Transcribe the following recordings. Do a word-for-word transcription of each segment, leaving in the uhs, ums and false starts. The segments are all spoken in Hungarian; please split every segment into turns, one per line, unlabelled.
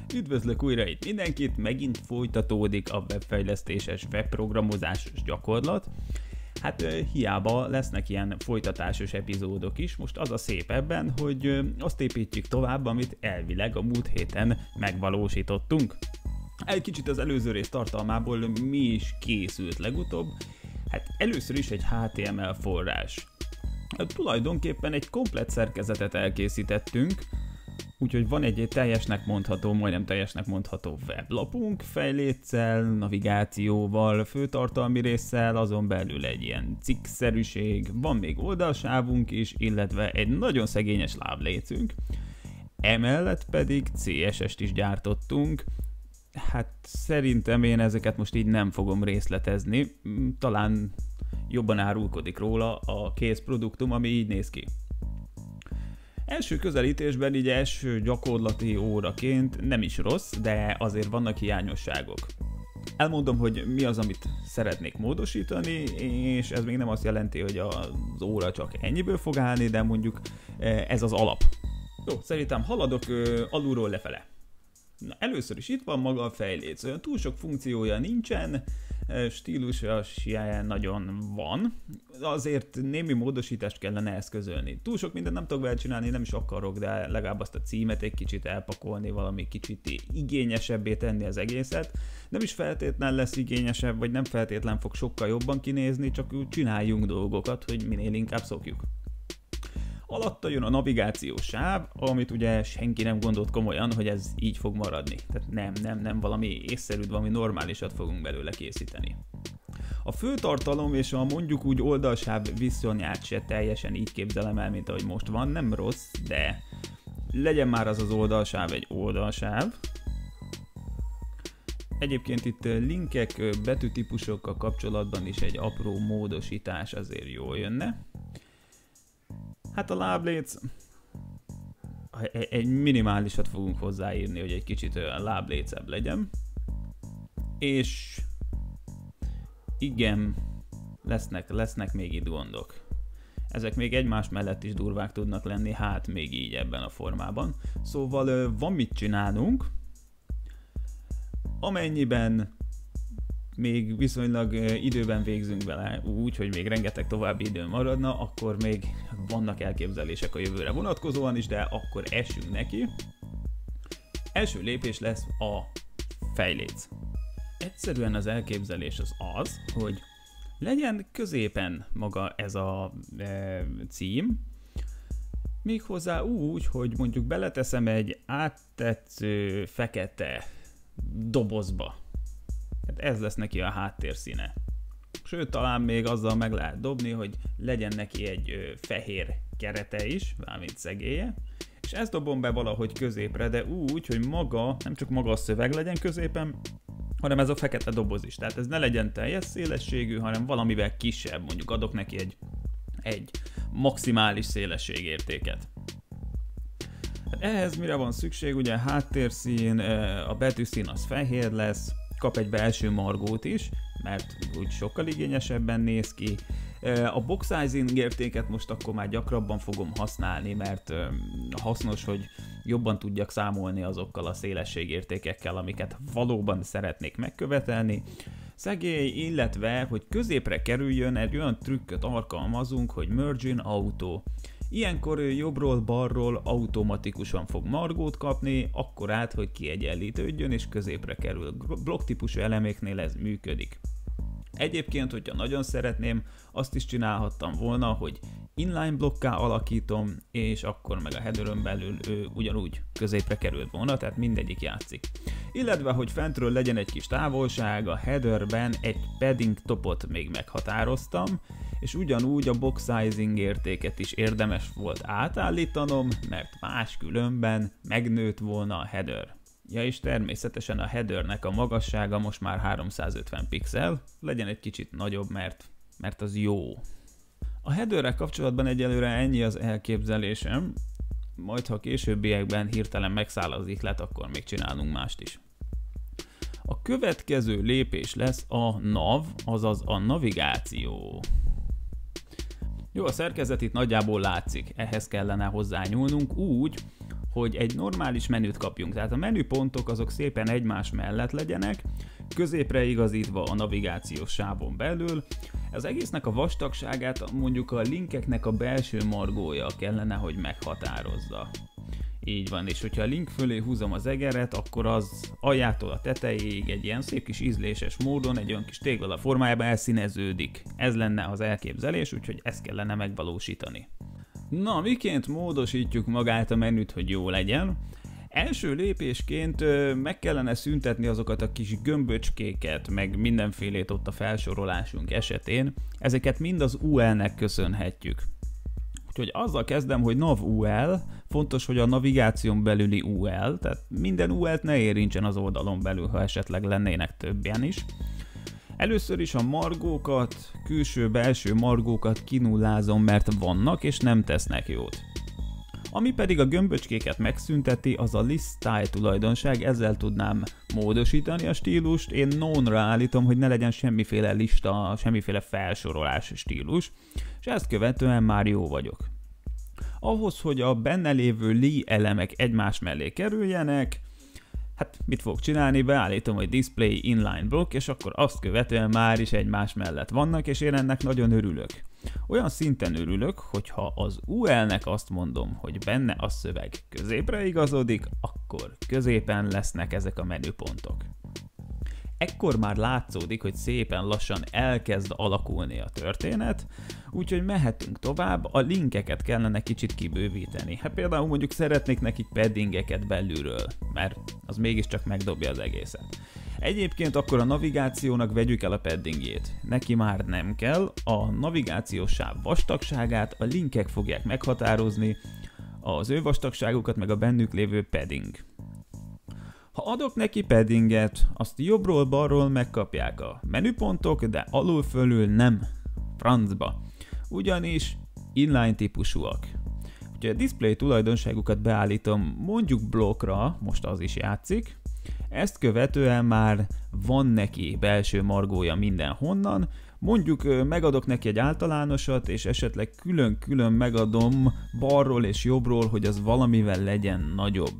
Üdvözlök újra itt mindenkit, megint folytatódik a webfejlesztéses, webprogramozásos gyakorlat. Hát hiába lesznek ilyen folytatásos epizódok is, most az a szép ebben, hogy azt építjük tovább, amit elvileg a múlt héten megvalósítottunk. Egy kicsit az előző rész tartalmából mi is készült legutóbb? Hát először is egy há té em el forrás. Tulajdonképpen egy komplett szerkezetet elkészítettünk, úgyhogy van egy teljesnek mondható, majdnem teljesnek mondható weblapunk, fejléccel, navigációval, főtartalmi résszel, azon belül egy ilyen cikkszerűség, van még oldalsávunk is, illetve egy nagyon szegényes láblécünk. Emellett pedig cé es est is gyártottunk. Hát szerintem én ezeket most így nem fogom részletezni, talán jobban árulkodik róla a kész produktum, ami így néz ki. Első közelítésben, így első gyakorlati óraként nem is rossz, de azért vannak hiányosságok. Elmondom, hogy mi az, amit szeretnék módosítani, és ez még nem azt jelenti, hogy az óra csak ennyiből fog állni, de mondjuk ez az alap. Jó, szerintem haladok alulról lefele. Na, először is itt van maga a fejléc, olyan túl sok funkciója nincsen, stílusa nagyon van, azért némi módosítást kellene eszközölni. Túl sok mindent nem tudok vele csinálni, nem is akarok, de legalább azt a címet egy kicsit elpakolni, valami kicsit igényesebbé tenni az egészet. Nem is feltétlen lesz igényesebb, vagy nem feltétlen fog sokkal jobban kinézni, csak úgy csináljunk dolgokat, hogy minél inkább szokjuk. Alatta jön a navigációs sáv, amit ugye senki nem gondolt komolyan, hogy ez így fog maradni. Tehát nem, nem, nem, valami észszerűt, valami normálisat fogunk belőle készíteni. A főtartalom és a mondjuk úgy oldalsáv viszonyát se teljesen így képzelem el, mint ahogy most van, nem rossz, de legyen már az az oldalsáv egy oldalsáv. Egyébként itt linkek, betűtípusokkal kapcsolatban is egy apró módosítás azért jól jönne. Hát a lábléc, egy minimálisat fogunk hozzáírni, hogy egy kicsit olyan láblécebb legyen. És igen, lesznek, lesznek még itt gondok. Ezek még egymás mellett is durvák tudnak lenni, hát még így ebben a formában. Szóval van mit csinálnunk, amennyiben még viszonylag időben végzünk vele úgy, hogy még rengeteg további idő maradna, akkor még vannak elképzelések a jövőre vonatkozóan is, de akkor essünk neki. Első lépés lesz a fejléc. Egyszerűen az elképzelés az az, hogy legyen középen maga ez a e, cím, méghozzá úgy, hogy mondjuk beleteszem egy áttetsző fekete dobozba. Hát ez lesz neki a háttérszíne. Sőt, talán még azzal meg lehet dobni, hogy legyen neki egy ö, fehér kerete is, valamint szegélye, és ezt dobom be valahogy középre, de úgy, hogy maga, nem csak maga a szöveg legyen középen, hanem ez a fekete doboz is. Tehát ez ne legyen teljes szélességű, hanem valamivel kisebb, mondjuk adok neki egy, egy maximális szélességértéket. Hát ehhez mire van szükség? Ugye a háttérszín, a betűszín az fehér lesz, kap egy belső margót is, mert úgy sokkal igényesebben néz ki. A box sizing értéket most akkor már gyakrabban fogom használni, mert hasznos, hogy jobban tudjak számolni azokkal a szélességértékekkel, amiket valóban szeretnék megkövetelni. Szegély, illetve, hogy középre kerüljön, egy olyan trükköt alkalmazunk, hogy Merge Auto. Ilyenkor jobbról balról automatikusan fog margót kapni, akkor át, hogy kiegyenlítődjön és középre kerül. Blokktípusú eleméknél ez működik. Egyébként, hogyha nagyon szeretném, azt is csinálhattam volna, hogy inline blokká alakítom, és akkor meg a headerön belül ő ugyanúgy középre került volna, tehát mindegyik játszik. Illetve, hogy fentről legyen egy kis távolság, a headerben egy padding topot még meghatároztam, és ugyanúgy a box sizing értéket is érdemes volt átállítanom, mert máskülönben megnőtt volna a header. Ja, és természetesen a headernek a magassága most már háromszázötven pixel, legyen egy kicsit nagyobb, mert, mert az jó. A headerrel kapcsolatban egyelőre ennyi az elképzelésem, majd ha későbbiekben hirtelen megszáll az ihlet, akkor még csinálunk mást is. A következő lépés lesz a nav, azaz a navigáció. Jó, a szerkezet itt nagyjából látszik, ehhez kellene hozzányúlnunk úgy, hogy egy normális menüt kapjunk. Tehát a menüpontok azok szépen egymás mellett legyenek, középre igazítva a navigációs sávon belül. Az egésznek a vastagságát mondjuk a linkeknek a belső margója kellene, hogy meghatározza. Így van, és hogyha a link fölé húzom az egeret, akkor az aljától a tetejéig egy ilyen szép kis ízléses módon, egy olyan kis tégla formájában elszíneződik. Ez lenne az elképzelés, úgyhogy ezt kellene megvalósítani. Na, miként módosítjuk magát a menüt, hogy jó legyen? Első lépésként meg kellene szüntetni azokat a kis gömböcskéket, meg mindenfélét ott a felsorolásunk esetén. Ezeket mind az u el-nek köszönhetjük. Úgyhogy azzal kezdem, hogy nav u el, fontos, hogy a navigáción belüli u el, tehát minden u el-t ne érintsen az oldalon belül, ha esetleg lennének többen is. Először is a margókat, külső-belső margókat kinullázom, mert vannak és nem tesznek jót. Ami pedig a gömböcskéket megszünteti, az a list style tulajdonság, ezzel tudnám módosítani a stílust. Én none-ra állítom, hogy ne legyen semmiféle lista, semmiféle felsorolás stílus, és ezt követően már jó vagyok. Ahhoz, hogy a benne lévő li elemek egymás mellé kerüljenek, hát mit fogok csinálni? Beállítom, hogy display inline block, és akkor azt követően már is egymás mellett vannak, és én ennek nagyon örülök. Olyan szinten örülök, hogyha az u el-nek azt mondom, hogy benne a szöveg középre igazodik, akkor középen lesznek ezek a menüpontok. Ekkor már látszódik, hogy szépen lassan elkezd alakulni a történet, úgyhogy mehetünk tovább, a linkeket kellene kicsit kibővíteni. Hát például mondjuk szeretnék nekik paddingeket belülről, mert az mégiscsak megdobja az egészet. Egyébként akkor a navigációnak vegyük el a paddingjét. Neki már nem kell, a navigációs sáv vastagságát a linkek fogják meghatározni, az ő vastagságukat meg a bennük lévő padding. Ha adok neki paddinget, azt jobbról-balról megkapják a menüpontok, de alul-fölül nem. Francba. Ugyanis inline típusúak. Úgyhogy a display tulajdonságukat beállítom mondjuk blokkra, most az is játszik. Ezt követően már van neki belső margója mindenhonnan, mondjuk megadok neki egy általánosat, és esetleg külön-külön megadom balról és jobbról, hogy az valamivel legyen nagyobb.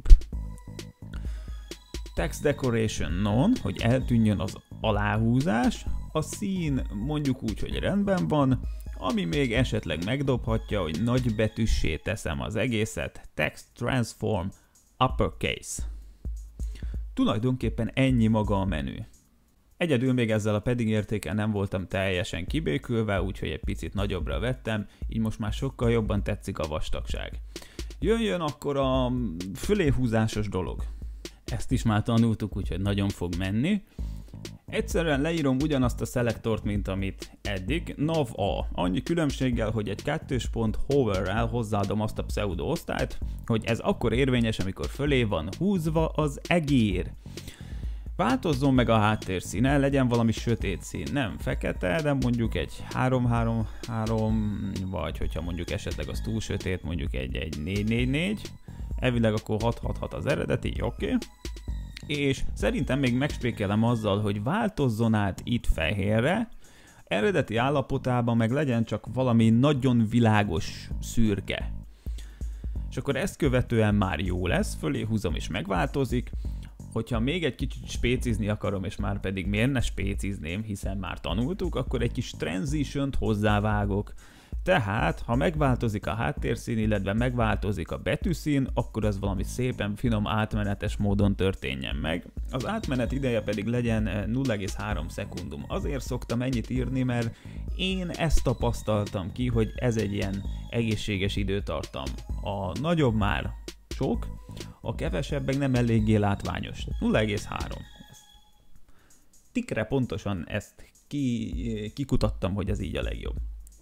Text decoration none, hogy eltűnjön az aláhúzás, a szín mondjuk úgy, hogy rendben van, ami még esetleg megdobhatja, hogy nagybetűssé teszem az egészet, text transform uppercase. Tulajdonképpen ennyi maga a menü. Egyedül még ezzel a padding értékkel nem voltam teljesen kibékülve, úgyhogy egy picit nagyobbra vettem, így most már sokkal jobban tetszik a vastagság. Jöjjön akkor a föléhúzásos dolog. Ezt is már tanultuk, úgyhogy nagyon fog menni. Egyszerűen leírom ugyanazt a szelektort, mint amit eddig, nav a. Annyi különbséggel, hogy egy kettős pont hover-rel hozzáadom azt a pseudo osztályt, hogy ez akkor érvényes, amikor fölé van húzva az egér. Változzon meg a háttérszíne, legyen valami sötét szín, nem fekete, de mondjuk egy három három három, vagy hogyha mondjuk esetleg az túl sötét, mondjuk egy, egy négy négy négy. Elvileg akkor hat hat hat az eredeti, oké. Okay. És szerintem még megspékelem azzal, hogy változzon át itt fehérre, eredeti állapotában meg legyen csak valami nagyon világos szürke. És akkor ezt követően már jó lesz, fölé húzom és megváltozik. Hogyha még egy kicsit spécizni akarom, és már pedig miért ne spécizném, hiszen már tanultuk, akkor egy kis transition-t hozzávágok. Tehát, ha megváltozik a háttérszín, illetve megváltozik a betűszín, akkor az valami szépen finom átmenetes módon történjen meg. Az átmenet ideje pedig legyen nulla egész három szekundum. Azért szoktam ennyit írni, mert én ezt tapasztaltam ki, hogy ez egy ilyen egészséges időtartam. A nagyobb már sok, a kevesebb meg nem eléggé látványos. nulla egész három. Tikre pontosan ezt ki, kikutattam, hogy ez így a legjobb.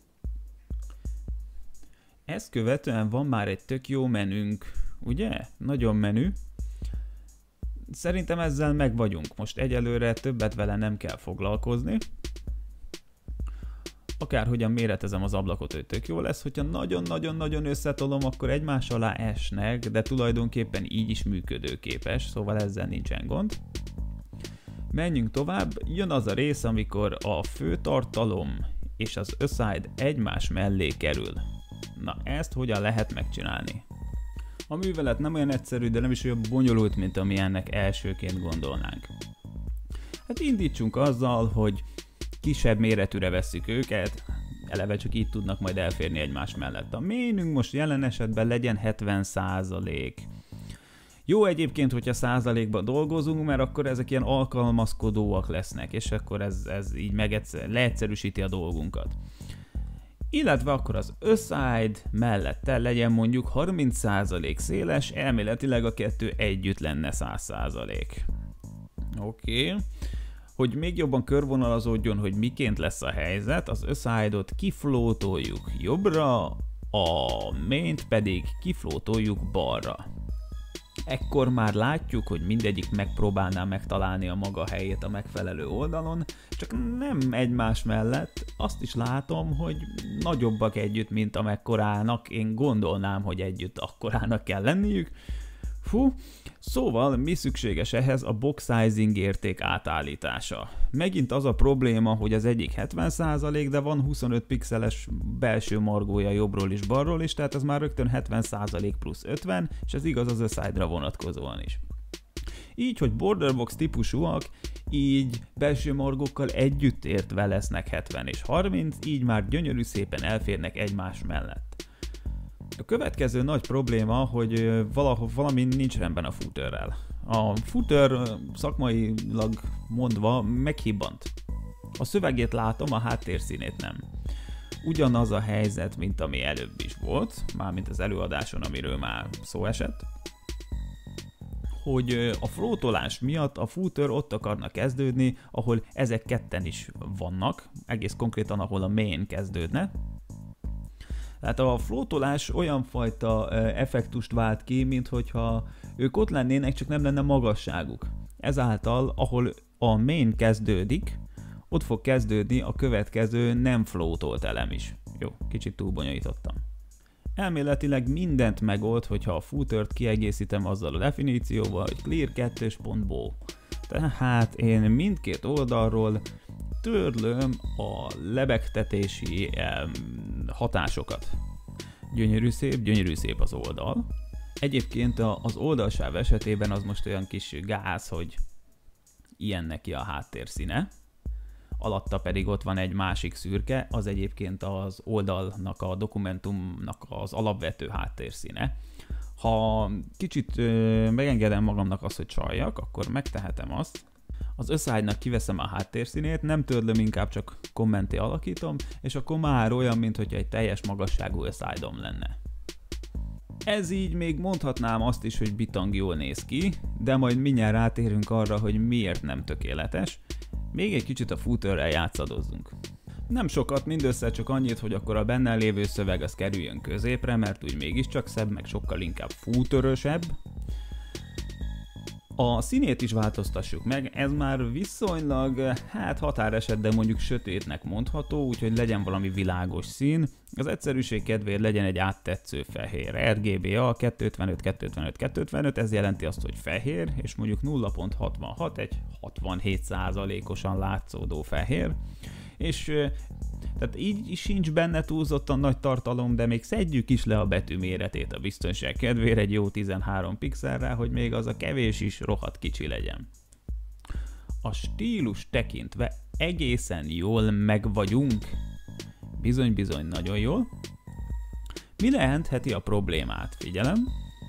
Ezt követően van már egy tök jó menünk, ugye? Nagyon menü. Szerintem ezzel meg vagyunk. Most egyelőre többet vele nem kell foglalkozni. Akárhogyan méretezem az ablakot, hogy tök jó lesz. Hogyha nagyon-nagyon-nagyon összetolom, akkor egymás alá esnek, de tulajdonképpen így is működőképes, szóval ezzel nincsen gond. Menjünk tovább. Jön az a rész, amikor a főtartalom és az aside egymás mellé kerül. Na, ezt hogyan lehet megcsinálni? A művelet nem olyan egyszerű, de nem is olyan bonyolult, mint amilyennek elsőként gondolnánk. Hát indítsunk azzal, hogy kisebb méretűre vesszük őket, eleve csak így tudnak majd elférni egymás mellett. A mainünk most jelen esetben legyen hetven százalék. Jó egyébként, hogyha százalékban dolgozunk, mert akkor ezek ilyen alkalmazkodóak lesznek, és akkor ez, ez így meg leegyszerűsíti a dolgunkat. Illetve akkor az aside mellette legyen mondjuk harminc százalék széles, elméletileg a kettő együtt lenne száz százalék. Oké. Okay. Hogy még jobban körvonalazódjon, hogy miként lesz a helyzet, az aside-ot kiflótoljuk jobbra, a maint pedig kiflótoljuk balra. Ekkor már látjuk, hogy mindegyik megpróbálná megtalálni a maga helyét a megfelelő oldalon, csak nem egymás mellett. Azt is látom, hogy nagyobbak együtt, mint amekkorának én gondolnám, hogy együtt akkorának kell lenniük. Fú, szóval mi szükséges ehhez? A box sizing érték átállítása. Megint az a probléma, hogy az egyik hetven százalék, de van huszonöt pixeles belső margója jobbról és balról is, tehát ez már rögtön hetven százalék plusz ötven, és ez igaz az aside-ra vonatkozóan is. Így, hogy borderbox típusúak, így belső margókkal együtt értve lesznek hetven és harminc, így már gyönyörű szépen elférnek egymás mellett. A következő nagy probléma, hogy valahol valami nincs rendben a footerrel. A footer szakmailag mondva meghibbant. A szövegét látom, a háttérszínét nem. Ugyanaz a helyzet, mint ami előbb is volt, mármint az előadáson, amiről már szó esett, hogy a flótolás miatt a footer ott akarna kezdődni, ahol ezek ketten is vannak, egész konkrétan ahol a main kezdődne. Tehát a flótolás olyan fajta effektust vált ki, mint hogyha ők ott lennének, csak nem lenne magasságuk. Ezáltal, ahol a main kezdődik, ott fog kezdődni a következő nem flótolt elem is. Jó, kicsit túlbonyolítottam. Elméletileg mindent megold, hogyha a footert kiegészítem azzal a definícióval, hogy clear kettős pont bow. Tehát én mindkét oldalról törlöm a lebegtetési em, hatásokat. Gyönyörű szép, gyönyörű szép az oldal. Egyébként az oldalsáv esetében az most olyan kis gáz, hogy ilyen neki a háttérszíne. Alatta pedig ott van egy másik szürke, az egyébként az oldalnak, a dokumentumnak az alapvető háttérszíne. Ha kicsit ö, megengedem magamnak azt, hogy csaljak, akkor megtehetem azt. Az aside-nak kiveszem a háttérszínét, nem törlöm, inkább csak kommenté alakítom, és akkor már olyan, mintha egy teljes magasságú aside-om lenne. Ez így még mondhatnám azt is, hogy bitang jól néz ki, de majd mindjárt rátérünk arra, hogy miért nem tökéletes. Még egy kicsit a footerrel játszadozzunk. Nem sokat, mindössze csak annyit, hogy akkor a benne lévő szöveg az kerüljön középre, mert úgy mégiscsak szebb, meg sokkal inkább footerösebb. A színét is változtassuk meg, ez már viszonylag, hát határeset, de mondjuk sötétnek mondható, úgyhogy legyen valami világos szín. Az egyszerűség kedvéért legyen egy áttetsző fehér. er gé bé á kétszázötvenöt kétszázötvenöt kétszázötvenöt, ez jelenti azt, hogy fehér, és mondjuk nulla pont hatvanhat, egy hatvanhét százalékosan látszódó fehér. És tehát így sincs benne túlzottan nagy tartalom, de még szedjük is le a betű méretét a biztonság kedvére egy jó tizenhárom pixelre, hogy még az a kevés is rohadt kicsi legyen. A stílus tekintve egészen jól meg vagyunk. Bizony-bizony nagyon jól. Mi lehentheti a problémát? Figyelem.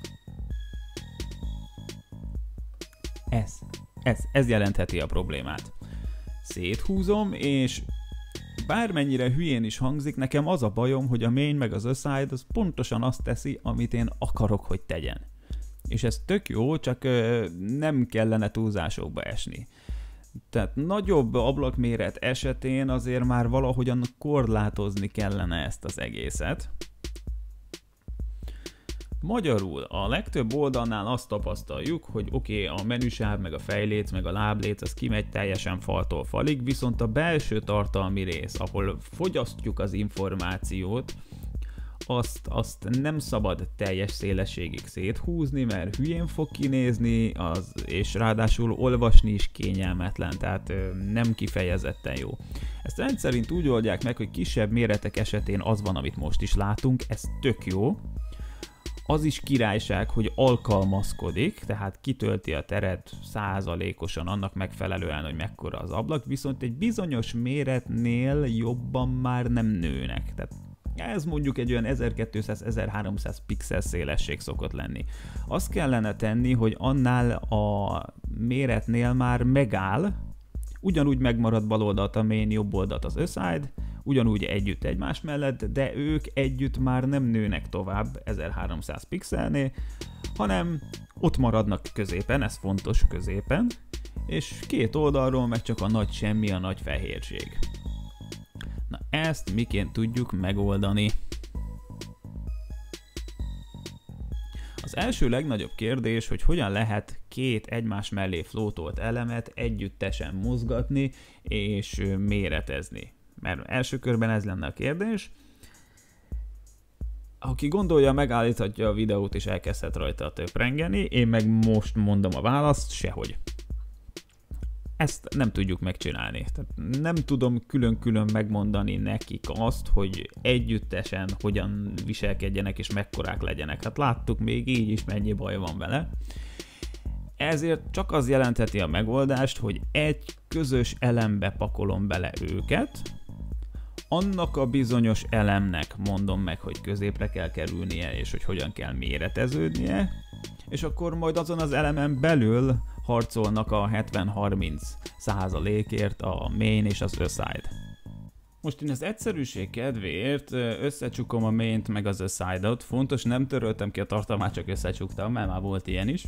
Ez. Ez. Ez jelentheti a problémát. Széthúzom, és bármennyire hülyén is hangzik, nekem az a bajom, hogy a main meg az aside az pontosan azt teszi, amit én akarok, hogy tegyen. És ez tök jó, csak ö, nem kellene túlzásokba esni. Tehát nagyobb ablakméret esetén azért már valahogyan korlátozni kellene ezt az egészet. Magyarul a legtöbb oldalnál azt tapasztaljuk, hogy oké, okay, a menüsáv, meg a fejléc, meg a lábléc, az kimegy teljesen faltól falig, viszont a belső tartalmi rész, ahol fogyasztjuk az információt, azt, azt nem szabad teljes szélességig széthúzni, mert hülyén fog kinézni, az, és ráadásul olvasni is kényelmetlen, tehát nem kifejezetten jó. Ezt rendszerint úgy oldják meg, hogy kisebb méretek esetén az van, amit most is látunk, ez tök jó. Az is királyság, hogy alkalmazkodik, tehát kitölti a teret százalékosan annak megfelelően, hogy mekkora az ablak, viszont egy bizonyos méretnél jobban már nem nőnek. Tehát ez mondjuk egy olyan ezerkétszáz-ezerháromszáz pixel szélesség szokott lenni. Azt kellene tenni, hogy annál a méretnél már megáll, ugyanúgy megmarad bal oldalt a main, jobb oldalt az aside, ugyanúgy együtt egymás mellett, de ők együtt már nem nőnek tovább ezerháromszáz pixelnél, hanem ott maradnak középen, ez fontos középen, és két oldalról meg csak a nagy semmi, a nagy fehérség. Na ezt miként tudjuk megoldani? Az első legnagyobb kérdés, hogy hogyan lehet két egymás mellé flótolt elemet együttesen mozgatni és méretezni. Mert első körben ez lenne a kérdés. Aki gondolja, megállíthatja a videót és elkezdhet rajta töprengeni, én meg most mondom a választ, sehogy. Ezt nem tudjuk megcsinálni. Tehát nem tudom külön-külön megmondani nekik azt, hogy együttesen hogyan viselkedjenek és mekkorák legyenek. Hát láttuk még így is, mennyi baj van vele. Ezért csak az jelentheti a megoldást, hogy egy közös elembe pakolom bele őket, annak a bizonyos elemnek mondom meg, hogy középre kell kerülnie, és hogy hogyan kell méreteződnie, és akkor majd azon az elemen belül harcolnak a hetven-harminc százalékért a main és az aside. Most én az egyszerűség kedvéért összecsukom a maint meg az aside-ot, fontos, nem töröltem ki a tartalmát, csak összecsuktam, mert már volt ilyen is.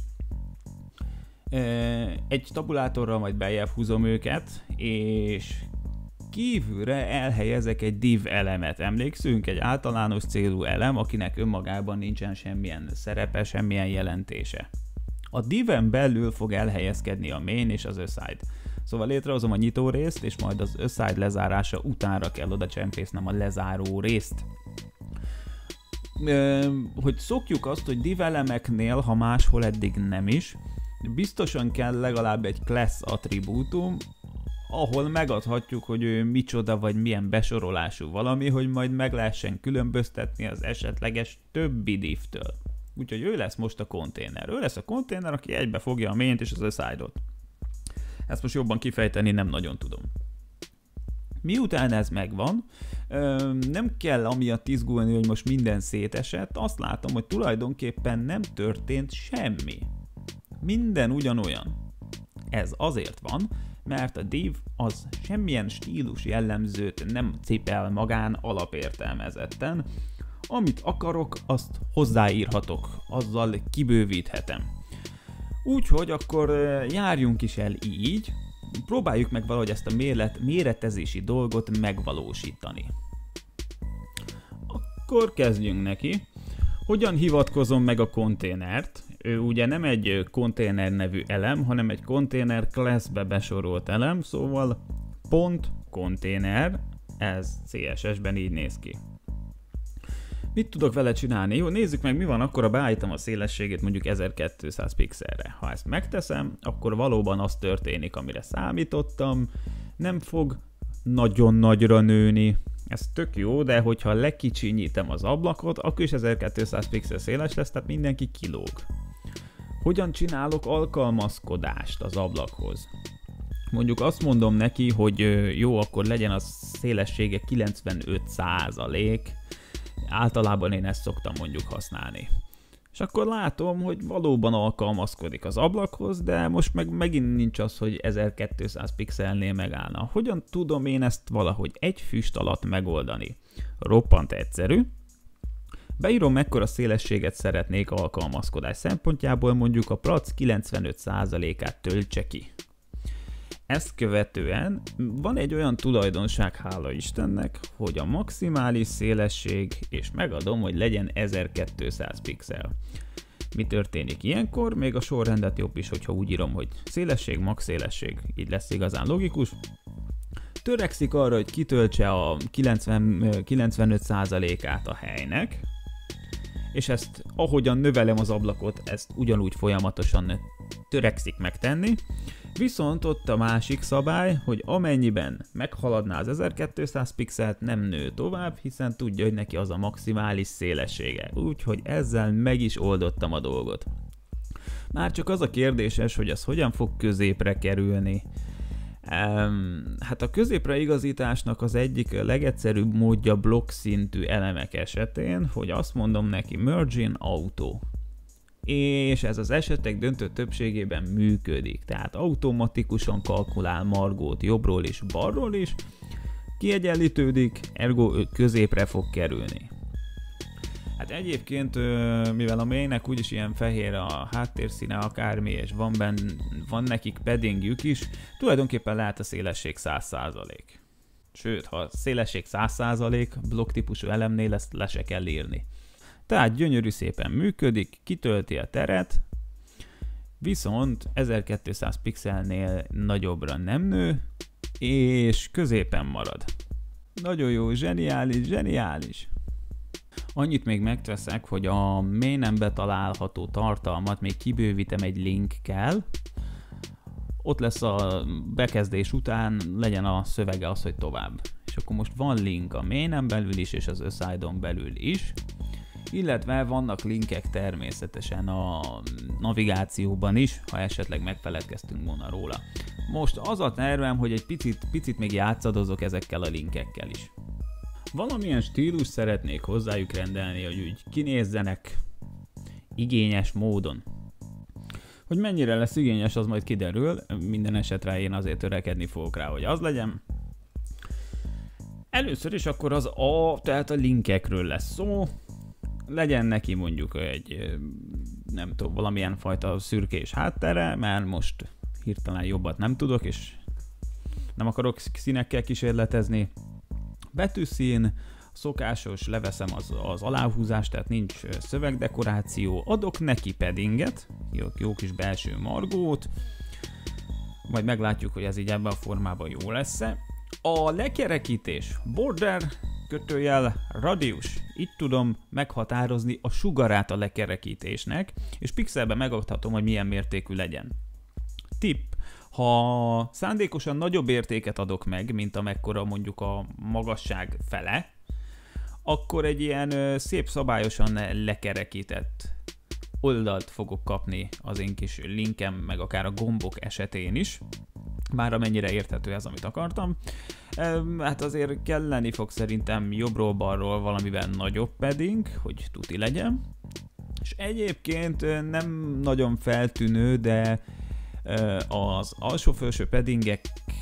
Egy tabulátorral majd beljebb húzom őket, és kívülre elhelyezek egy div elemet. Emlékszünk, egy általános célú elem, akinek önmagában nincsen semmilyen szerepe, semmilyen jelentése. A diven belül fog elhelyezkedni a main és az aside. Szóval létrehozom a nyitó részt, és majd az aside lezárása utánra kell oda csempésznem a lezáró részt. Hogy szokjuk azt, hogy div elemeknél, ha máshol eddig nem is, biztosan kell legalább egy class attribútum, ahol megadhatjuk, hogy ő micsoda vagy milyen besorolású valami, hogy majd meg lehessen különböztetni az esetleges többi divtől. Úgyhogy ő lesz most a konténer. Ő lesz a konténer, aki egybe fogja a maint és az aside-ot. Ezt most jobban kifejteni nem nagyon tudom. Miután ez megvan, nem kell amiatt izgulni, hogy most minden szétesett, azt látom, hogy tulajdonképpen nem történt semmi. Minden ugyanolyan. Ez azért van, mert a div az semmilyen stílus jellemzőt nem cipel magán alapértelmezetten. Amit akarok, azt hozzáírhatok, azzal kibővíthetem. Úgyhogy akkor járjunk is el így, próbáljuk meg valahogy ezt a méret, méretezési dolgot megvalósítani. Akkor kezdjünk neki. Hogyan hivatkozom meg a konténert? Ő ugye nem egy konténer nevű elem, hanem egy konténer classbe besorolt elem, szóval pont konténer, ez cé es es-ben így néz ki. Mit tudok vele csinálni? Jó, nézzük meg, mi van akkor, ha beállítom a szélességét mondjuk ezerkétszáz pixelre. Ha ezt megteszem, akkor valóban az történik, amire számítottam. Nem fog nagyon nagyra nőni. Ez tök jó, de hogyha lekicsinyítem az ablakot, akkor is ezerkétszáz pixel széles lesz, tehát mindenki kilóg. Hogyan csinálok alkalmazkodást az ablakhoz? Mondjuk azt mondom neki, hogy jó, akkor legyen a szélessége kilencvenöt százalék, általában én ezt szoktam mondjuk használni. És akkor látom, hogy valóban alkalmazkodik az ablakhoz, de most meg megint nincs az, hogy ezerkétszáz pixelnél megállna. Hogyan tudom én ezt valahogy egy füst alatt megoldani? Roppant egyszerű. Beírom, mekkora szélességet szeretnék alkalmazkodás szempontjából, mondjuk a prac kilencvenöt százalékát töltse ki. Ezt követően van egy olyan tulajdonság, hála Istennek, hogy a maximális szélesség, és megadom, hogy legyen ezerkétszáz pixel. Mi történik ilyenkor? Még a sorrendet jobb is, hogyha úgy írom, hogy szélesség, max szélesség, így lesz igazán logikus. Törekszik arra, hogy kitöltse a kilencven, kilencvenöt százalékát a helynek, és ezt ahogyan növelem az ablakot, ezt ugyanúgy folyamatosan törekszik megtenni, Viszont ott a másik szabály, hogy amennyiben meghaladná az ezerkétszáz pixelt, nem nő tovább, hiszen tudja, hogy neki az a maximális szélessége. Úgyhogy ezzel meg is oldottam a dolgot. Már csak az a kérdéses, hogy az hogyan fog középre kerülni. Um, hát a középre igazításnak az egyik legegyszerűbb módja blokk szintű elemek esetén, hogy azt mondom neki Merge in Auto. És ez az esetek döntő többségében működik, tehát automatikusan kalkulál margót jobbról és balról is, kiegyenlítődik, ergo középre fog kerülni. Hát egyébként, mivel a mainnek úgyis ilyen fehér a háttérszíne akármi, és van, ben, van nekik paddingjük is, tulajdonképpen lehet a szélesség száz százalék. Sőt, ha a szélesség száz százalék, blokk típusú elemnél ezt le se kell írni. Tehát gyönyörű szépen működik, kitölti a teret, viszont ezerkétszáz pixelnél nagyobbra nem nő, és középen marad. Nagyon jó, zseniális, zseniális! Annyit még megteszek, hogy a mainen betalálható tartalmat még kibővítem egy linkkel. Ott lesz a bekezdés után, legyen a szövege az, hogy tovább. És akkor most van link a mainen belül is, és az aside-on belül is. Illetve vannak linkek természetesen a navigációban is, ha esetleg megfeledkeztünk volna róla. Most az a tervem, hogy egy picit, picit még játszadozok ezekkel a linkekkel is. Valamilyen stílus szeretnék hozzájuk rendelni, hogy úgy kinézzenek igényes módon. Hogy mennyire lesz igényes, az majd kiderül, minden esetre én azért törekedni fogok rá, hogy az legyen. Először is akkor az A, tehát a linkekről lesz szó. Legyen neki mondjuk egy, nem tudom, valamilyen fajta szürkés háttere, mert most hirtelen jobbat nem tudok, és nem akarok színekkel kísérletezni. Betűszín, szokásos, leveszem az, az aláhúzást, tehát nincs szövegdekoráció, adok neki paddinget, jó, jó kis belső margót, majd meglátjuk, hogy ez így ebben a formában jó lesz-e. A lekerekítés, border, kötőjel, radius, itt tudom meghatározni a sugarát a lekerekítésnek, és pixelben megadhatom, hogy milyen mértékű legyen. Tipp. Ha szándékosan nagyobb értéket adok meg, mint amekkora mondjuk a magasság fele, akkor egy ilyen ö, szép szabályosan lekerekített oldalt fogok kapni az én kis linkem, meg akár a gombok esetén is. Már amennyire érthető ez, amit akartam. E, hát azért kelleni fog szerintem jobbról-balról valamivel nagyobb padding, hogy tuti legyen. És egyébként nem nagyon feltűnő, de az alsó-felső paddingek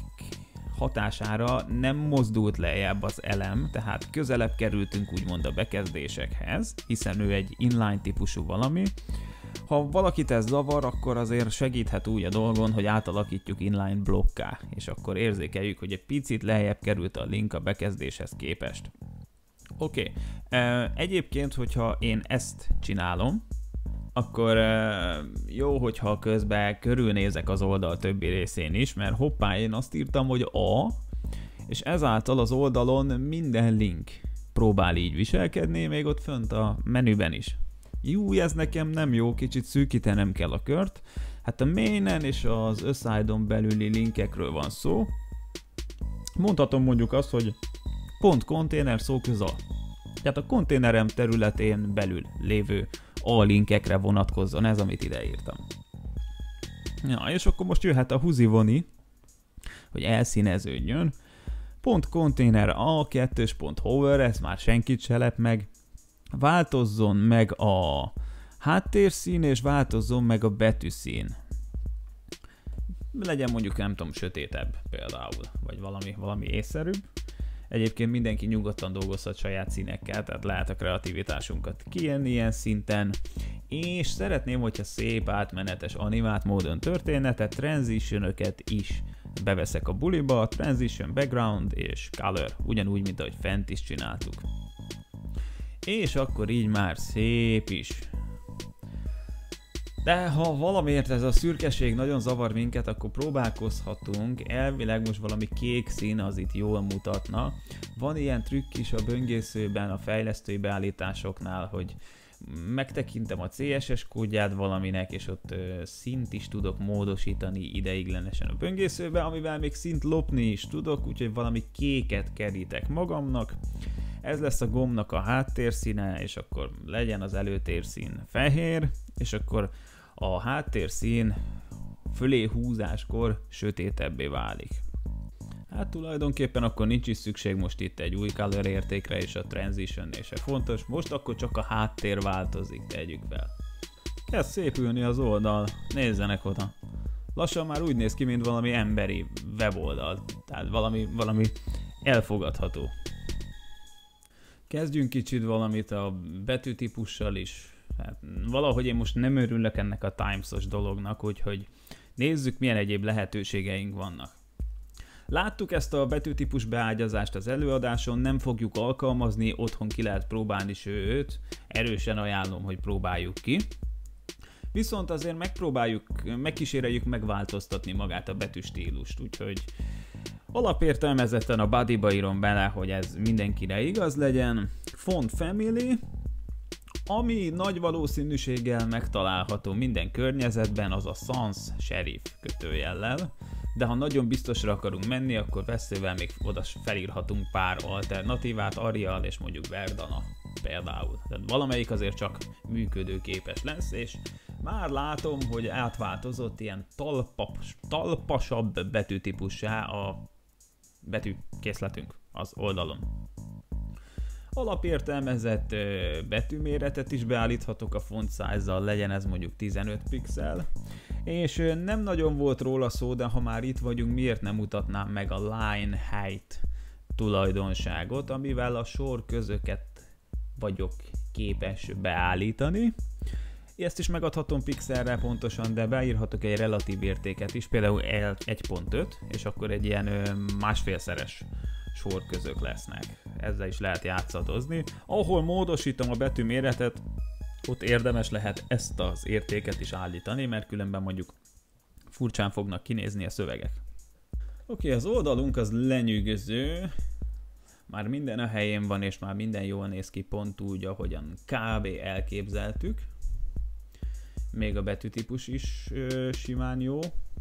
hatására nem mozdult lejjebb az elem, tehát közelebb kerültünk úgymond a bekezdésekhez, hiszen ő egy inline típusú valami. Ha valakit ez zavar, akkor azért segíthet úgy a dolgon, hogy átalakítjuk inline blokká, és akkor érzékeljük, hogy egy picit lejjebb került a link a bekezdéshez képest. Oké, okay. Egyébként, hogyha én ezt csinálom, akkor jó, hogyha közben körülnézek az oldal többi részén is, mert hoppá, én azt írtam, hogy A, és ezáltal az oldalon minden link próbál így viselkedni, még ott fönt a menüben is. Jú, ez nekem nem jó, kicsit szűkítenem kell a kört. Hát a mainen és az aside-on belüli linkekről van szó. Mondhatom mondjuk azt, hogy pont konténer szóköz A. Tehát a konténerem területén belül lévő A linkekre vonatkozzon ez, amit ide írtam. Ja, és akkor most jöhet a húzivoni, hogy elszíneződjön. Pont konténer A, kettős pont hover, ez már senkit se lep meg. Változzon meg a háttérszín, és változzon meg a betűszín. Legyen mondjuk, nem tudom, sötétebb például, vagy valami, valami észszerűbb. Egyébként mindenki nyugodtan dolgozhat saját színekkel, tehát lehet a kreativitásunkat kiélni ilyen szinten. És szeretném, hogyha szép átmenetes animált módon történne, tehát transitionöket is beveszek a buliba, transition, background és color, ugyanúgy, mint ahogy fent is csináltuk. És akkor így már szép is. De ha valamiért ez a szürkeség nagyon zavar minket, akkor próbálkozhatunk. Elvileg most valami kék szín az itt jól mutatna. Van ilyen trükk is a böngészőben, a fejlesztői beállításoknál, hogy megtekintem a cé es es kódját valaminek, és ott ö, szint is tudok módosítani ideiglenesen a böngészőbe, amivel még szint lopni is tudok, úgyhogy valami kéket kerítek magamnak. Ez lesz a gombnak a háttérszíne, és akkor legyen az előtérszín fehér, és akkor a háttérszín fölé húzáskor sötétebbé válik. Hát tulajdonképpen akkor nincs is szükség most itt egy új color értékre, és a transition-nél se fontos, most akkor csak a háttér változik, tegyük fel. Kezd szépülni az oldal, nézzenek oda. Lassan már úgy néz ki, mint valami emberi weboldal, tehát valami, valami elfogadható. Kezdjünk kicsit valamit a betűtípussal is. Hát, valahogy én most nem örülök ennek a Times-os dolognak, úgyhogy nézzük, milyen egyéb lehetőségeink vannak. Láttuk ezt a betűtípus beágyazást az előadáson, nem fogjuk alkalmazni, otthon ki lehet próbálni, sőt, erősen ajánlom, hogy próbáljuk ki. Viszont azért megpróbáljuk, megkíséreljük megváltoztatni magát a betűstílust, úgyhogy alapértelmezetten a bodyba írom bele, hogy ez mindenkire igaz legyen. Font family, ami nagy valószínűséggel megtalálható minden környezetben, az a sans serif kötőjellel. De ha nagyon biztosra akarunk menni, akkor veszővel még oda felírhatunk pár alternatívát, Arial és mondjuk Verdana például. Tehát valamelyik azért csak működőképes lesz, és már látom, hogy átváltozott ilyen talpas, talpasabb betűtípussá a betűkészletünk az oldalon. Alapértelmezett betűméretet is beállíthatok a font size-zal, legyen ez mondjuk tizenöt pixel. És nem nagyon volt róla szó, de ha már itt vagyunk, miért nem mutatnám meg a line height tulajdonságot, amivel a sorközöket vagyok képes beállítani. Ezt is megadhatom pixelre pontosan, de beírhatok egy relatív értéket is, például egy pont öt, és akkor egy ilyen másfélszeres sorközök lesznek. Ezzel is lehet játszadozni. Ahol módosítom a betű méretet, ott érdemes lehet ezt az értéket is állítani, mert különben mondjuk furcsán fognak kinézni a szövegek. Oké, az oldalunk az lenyűgöző, már minden a helyén van, és már minden jól néz ki, pont úgy, ahogyan kb. Elképzeltük. Még a betűtípus is ö, simán jó.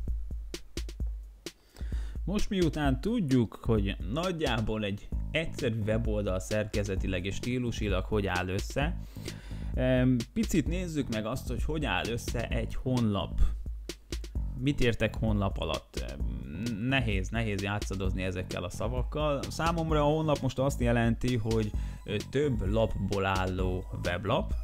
Most miután tudjuk, hogy nagyjából egy egyszerű weboldal szerkezetileg és stílusilag hogy áll össze, picit nézzük meg azt, hogy hogy áll össze egy honlap. Mit értek honlap alatt? Nehéz, nehéz játszadozni ezekkel a szavakkal. Számomra a honlap most azt jelenti, hogy több lapból álló weblap.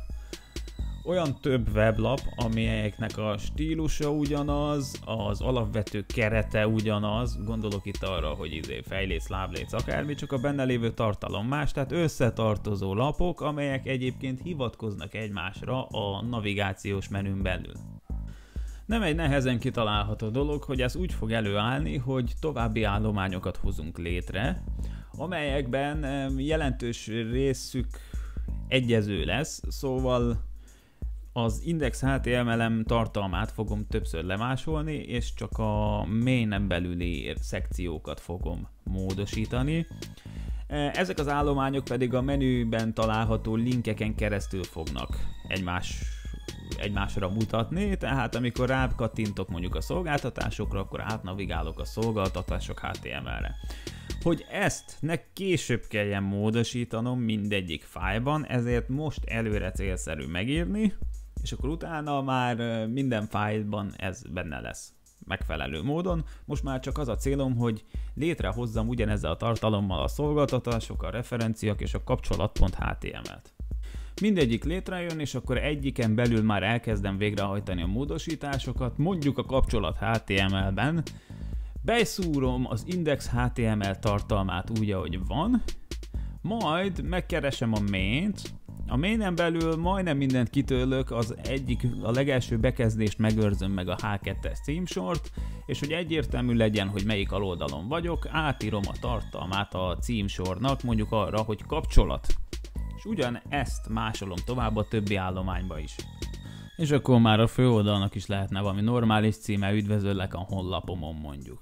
Olyan több weblap, amelyeknek a stílusa ugyanaz, az alapvető kerete ugyanaz, gondolok itt arra, hogy izé fejléc, lábléc, akármi, csak a benne lévő tartalom más, tehát összetartozó lapok, amelyek egyébként hivatkoznak egymásra a navigációs menün belül. Nem egy nehezen kitalálható dolog, hogy ez úgy fog előállni, hogy további állományokat hozunk létre, amelyekben jelentős részük egyező lesz, szóval az index há té em el-em tartalmát fogom többször lemásolni, és csak a mainen belüli szekciókat fogom módosítani. Ezek az állományok pedig a menüben található linkeken keresztül fognak egymás, egymásra mutatni, tehát amikor rákattintok mondjuk a szolgáltatásokra, akkor átnavigálok a szolgáltatások há té em el-re. Hogy ezt ne később kelljen módosítanom mindegyik fájlban, ezért most előre célszerű megírni, és akkor utána már minden fájlban ez benne lesz megfelelő módon. Most már csak az a célom, hogy létrehozzam ugyanezzel a tartalommal a szolgáltatások, a referenciák és a kapcsolat.html-t. Mindegyik létrejön, és akkor egyiken belül már elkezdem végrehajtani a módosításokat, mondjuk a kapcsolat há té em el-ben, beszúrom az index há té em el tartalmát úgy, ahogy van, majd megkeresem a maint, a mainen belül majdnem mindent kitörlök, az egyik, a legelső bekezdést megőrzöm meg a há kettes címsort, és hogy egyértelmű legyen, hogy melyik aloldalon vagyok, átírom a tartalmát a címsornak, mondjuk arra, hogy kapcsolat. És ugyan ezt másolom tovább a többi állományba is. És akkor már a főoldalnak is lehetne valami normális címe, üdvözöllek a honlapomon mondjuk.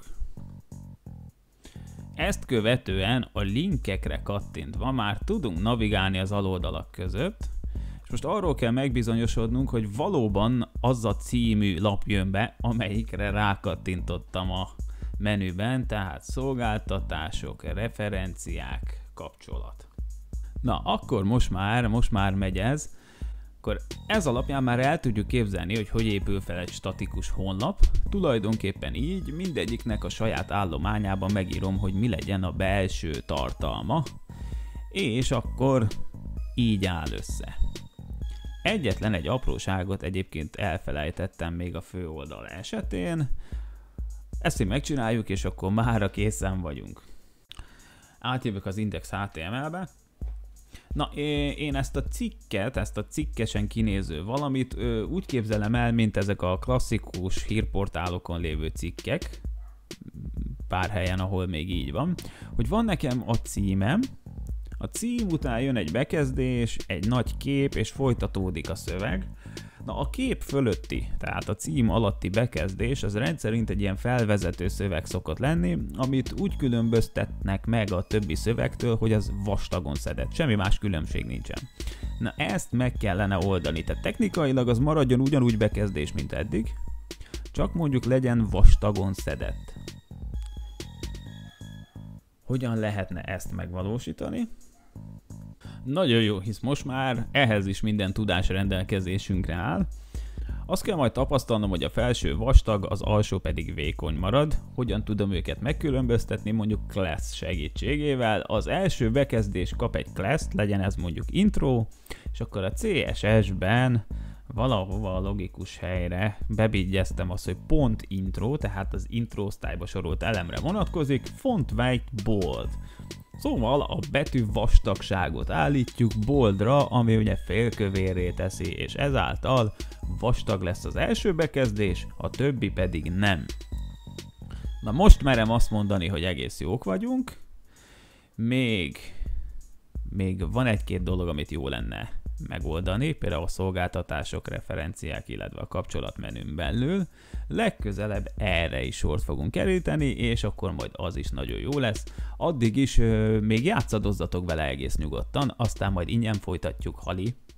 Ezt követően a linkekre kattintva már tudunk navigálni az aloldalak között, És most arról kell megbizonyosodnunk, hogy valóban az a című lap jön be, amelyikre rákattintottam a menüben, tehát szolgáltatások, referenciák, kapcsolat. Na, akkor most már, most már megy ez. Akkor ez alapján már el tudjuk képzelni, hogy hogy épül fel egy statikus honlap. Tulajdonképpen így mindegyiknek a saját állományában megírom, hogy mi legyen a belső tartalma, és akkor így áll össze. Egyetlen egy apróságot egyébként elfelejtettem még a főoldal esetén. Ezt így megcsináljuk, és akkor mára készen vagyunk. Átjövök az index há té em el-be. Na, én ezt a cikket, ezt a cikkesen kinéző valamit úgy képzelem el, mint ezek a klasszikus hírportálokon lévő cikkek, pár helyen, ahol még így van, hogy van nekem a címem, a cím után jön egy bekezdés, egy nagy kép, és folytatódik a szöveg. Na, a kép fölötti, tehát a cím alatti bekezdés, az rendszerint egy ilyen felvezető szöveg szokott lenni, amit úgy különböztetnek meg a többi szövegtől, hogy az vastagon szedett. Semmi más különbség nincsen. Na, ezt meg kellene oldani, tehát technikailag az maradjon ugyanúgy bekezdés, mint eddig, csak mondjuk legyen vastagon szedett. Hogyan lehetne ezt megvalósítani? Nagyon jó, hisz most már ehhez is minden tudás rendelkezésünkre áll. Azt kell majd tapasztalnom, hogy a felső vastag, az alsó pedig vékony marad. Hogyan tudom őket megkülönböztetni, mondjuk class segítségével. Az első bekezdés kap egy class-t, legyen ez mondjuk intro, és akkor a cé es es-ben valahova a logikus helyre bebigyeztem azt, hogy pont intro, tehát az intro osztályba sorolt elemre vonatkozik, font weight bold. Szóval a betű vastagságot állítjuk boldra, ami ugye félkövérré teszi, és ezáltal vastag lesz az első bekezdés, a többi pedig nem. Na, most merem azt mondani, hogy egész jók vagyunk. Még, még van egy-két dolog, amit jó lenne megoldani, például a szolgáltatások, referenciák, illetve a kapcsolatmenün belül. Legközelebb erre is sort fogunk keríteni, és akkor majd az is nagyon jó lesz. Addig is ö, még játszadozzatok vele egész nyugodtan, aztán majd ingyen folytatjuk, Hali.